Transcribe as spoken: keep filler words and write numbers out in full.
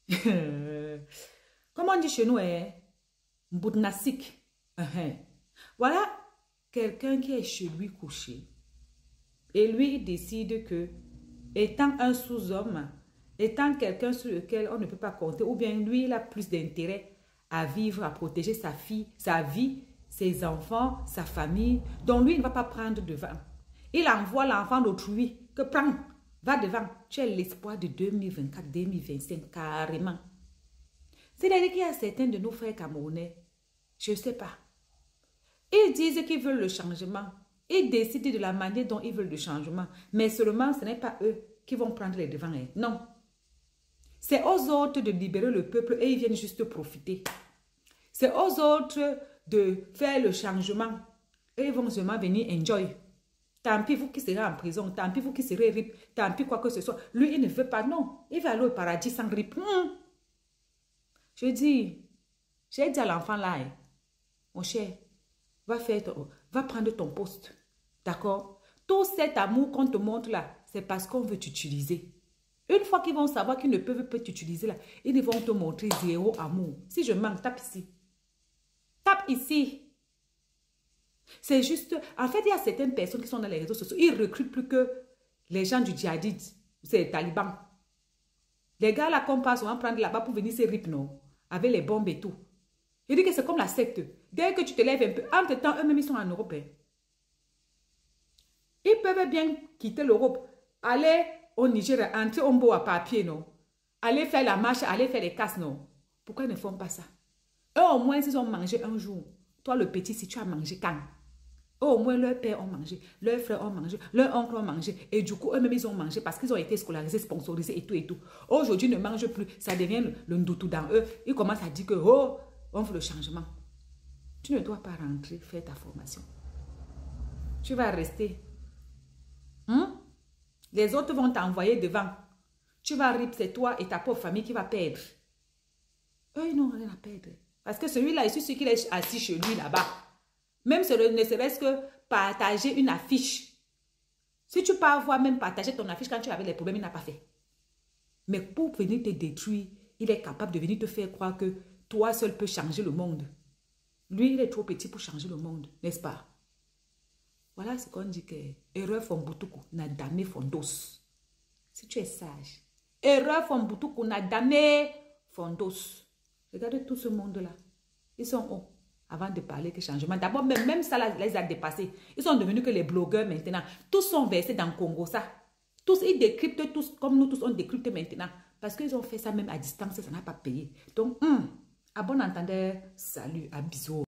Comment on dit chez nous, hein? Mboudnasik. Uh-huh. Voilà quelqu'un qui est chez lui couché. Et lui, il décide que, étant un sous-homme, étant quelqu'un sur lequel on ne peut pas compter, ou bien lui, il a plus d'intérêt à vivre, à protéger sa fille, sa vie, ses enfants, sa famille. Donc lui, il ne va pas prendre devant. Il envoie l'enfant d'autrui que prends, va devant. Tu es l'espoir de deux mille vingt-quatre deux mille vingt-cinq, carrément. C'est-à-dire qu'il y a certains de nos frères camerounais, je ne sais pas. Ils disent qu'ils veulent le changement. Ils décident de la manière dont ils veulent le changement. Mais seulement, ce n'est pas eux qui vont prendre les devants. Non. C'est aux autres de libérer le peuple et ils viennent juste profiter. C'est aux autres de faire le changement. Et ils vont seulement venir enjoy. Tant pis vous qui serez en prison, tant pis vous qui serez rip, tant pis quoi que ce soit. Lui, il ne veut pas, non. Il va aller au paradis sans rip. Hum. Je dis, j'ai dit à l'enfant là, hein, mon cher, va, faire ton, va prendre ton poste. D'accord? Tout cet amour qu'on te montre là, c'est parce qu'on veut t'utiliser. Une fois qu'ils vont savoir qu'ils ne peuvent pas t'utiliser là, ils vont te montrer zéro amour. Si je manque, tape ici. Tape ici. C'est juste... En fait, il y a certaines personnes qui sont dans les réseaux sociaux. Ils recrutent plus que les gens du djihadite. C'est les talibans. Les gars là qu'on passe, on va prendre là-bas pour venir se rip, non? Avec les bombes et tout. Je dis que c'est comme la secte. Dès que tu te lèves un peu, entre temps, eux-mêmes, ils sont en Europe. Hein. Ils peuvent bien quitter l'Europe, aller au Niger, entrer au Mbo à papier, non? Aller faire la marche, aller faire les casses, non? Pourquoi ils ne font pas ça? Eux, au moins, ils ont mangé un jour. Toi, le petit, si tu as mangé quand? Eux, au moins, leurs pères ont mangé, leurs frères ont mangé, leurs oncles ont mangé. Et du coup, eux-mêmes, ils ont mangé parce qu'ils ont été scolarisés, sponsorisés et tout et tout. Aujourd'hui, ils ne mangent plus. Ça devient le, le ndoutou dans eux. Ils commencent à dire que, oh, on veut le changement. Tu ne dois pas rentrer, faire ta formation. Tu vas rester. Hum? Les autres vont t'envoyer devant. Tu vas rip, c'est toi et ta pauvre famille qui va perdre. Eux, ils n'ont rien à perdre. Parce que celui-là, il suffit qu'il est assis chez lui là-bas. Même ce ne serait-ce que partager une affiche. Si tu peux avoir même partagé ton affiche quand tu avais les problèmes, il n'a pas fait. Mais pour venir te détruire, il est capable de venir te faire croire que toi seul peux changer le monde. Lui, il est trop petit pour changer le monde, n'est-ce pas? Voilà ce qu'on dit que erreur font butuku, n'a damé font dos. Si tu es sage, erreur font butuku, n'a damé font dos. Regardez tout ce monde-là. Ils sont hauts avant de parler que changement. D'abord, même, même ça là, les a dépassés. Ils sont devenus que les blogueurs maintenant. Tous sont versés dans le Congo, ça. Tous, ils décryptent tous, comme nous tous, on décrypte maintenant. Parce qu'ils ont fait ça même à distance, ça n'a pas payé. Donc, hum, à bon entendeur, salut, à bisous.